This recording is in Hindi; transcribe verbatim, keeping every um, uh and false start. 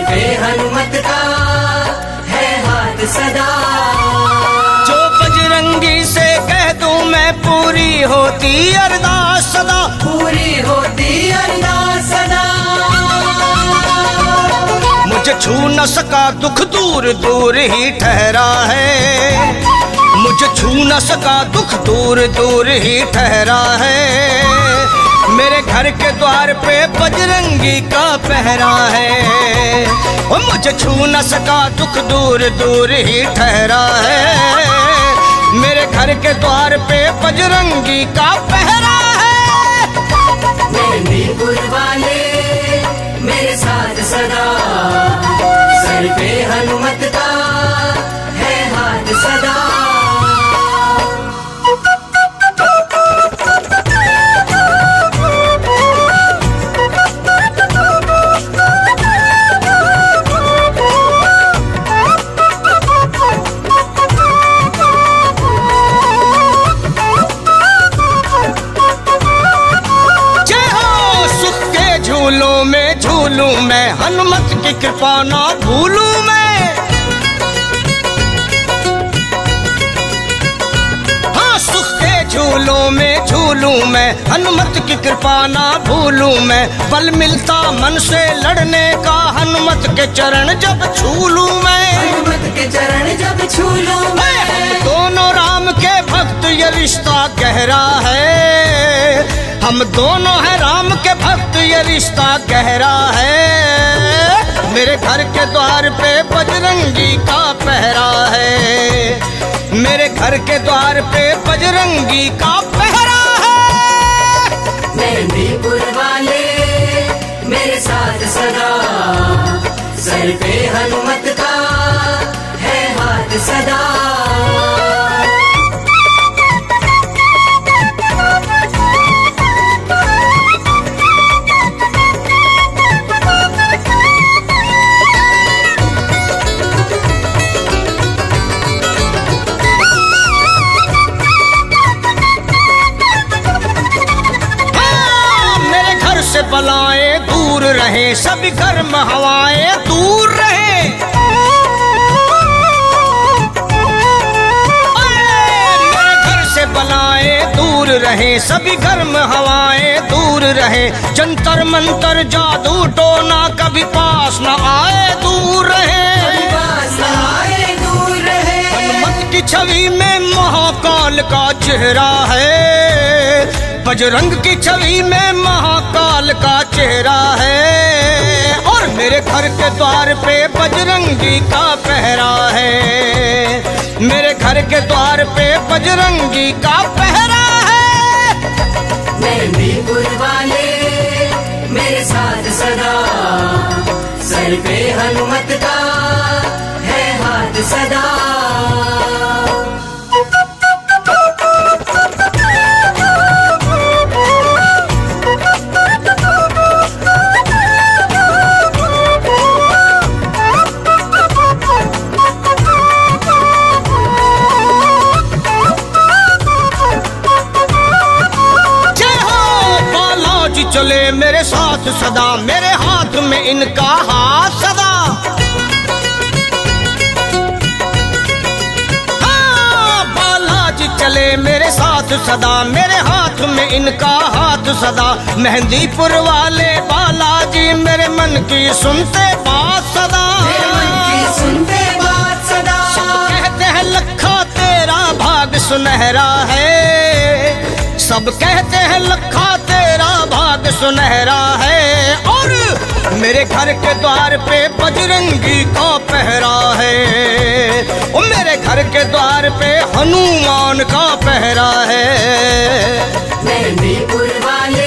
पे हनुमत का है हाथ सदा। जो बजरंगी से कह दूं मैं पूरी होती अरदास सदा, पूरी होती अरदास सदा। मुझे छू न सका दुख दूर दूर ही ठहरा है, मुझे छू न सका दुख दूर दूर ही ठहरा है। मेरे घर के द्वार पे बजरंगी का पहरा है, और मुझे छू न सका दुख दूर दूर ही ठहरा है। मेरे घर के द्वार पे बजरंगी का पहरा है। मेहंदीपुर वाले मेरे साथ सदा, सर पे हनुमत का है हाथ सदा। झूलूं मैं हनुमत की कृपा ना भूलूं मैं, हाँ सुख के झूलों में झूलूं मैं हनुमत की कृपा ना भूलूं मैं। बल मिलता मन से लड़ने का हनुमत के चरण जब छू लूं मैं, हनुमत के चरण जब छू लूं मैं। हम दोनों राम के भक्त ये रिश्ता गहरा है, हम दोनों हैं राम के भक्त ये रिश्ता गहरा है। मेरे घर के द्वार पे बजरंगी का पहरा है, मेरे घर के द्वार पे बजरंगी का पहरा है। मेहंदीपुर वाले मेरे साथ सदा, सर पे हनुमत का है हाथ सदा। बलाएं दूर रहे, सभी गर्म हवाएं दूर रहे। मेरे घर से बलाएं दूर रहे, सभी गर्म हवाएं दूर रहे। जंतर मंतर जादू टोना कभी पास न आए दूर रहे, पास न आए दूर रहे। हनुमत की छवि में महाकाल का चेहरा है, बजरंग की छवि में महाकाल का चेहरा है। और मेरे घर के द्वार पे बजरंगी का पहरा है, मेरे घर के द्वार पे बजरंगी का पहरा है। मेहंदीपुर वाले मेरे साथ सदा, सर पे हनुमत का है हाथ सदा। चले मेरे साथ सदा, मेरे हाथ में इनका हाथ सदा। हाँ बालाजी चले मेरे साथ सदा, मेरे हाथ में इनका हाथ सदा। मेहंदीपुर वाले बालाजी मेरे मन की सुनते बात सदा, मेरे मन की सुनते बात सदा। सब कहते हैं लखा तेरा भाग सुनहरा है, सब कहते हैं लखा तेरा भाग सुनहरा है। और मेरे घर के द्वार पे बजरंगी का पहरा है, और मेरे घर के द्वार पे हनुमान का पहरा है। मेहंदीपुर वाले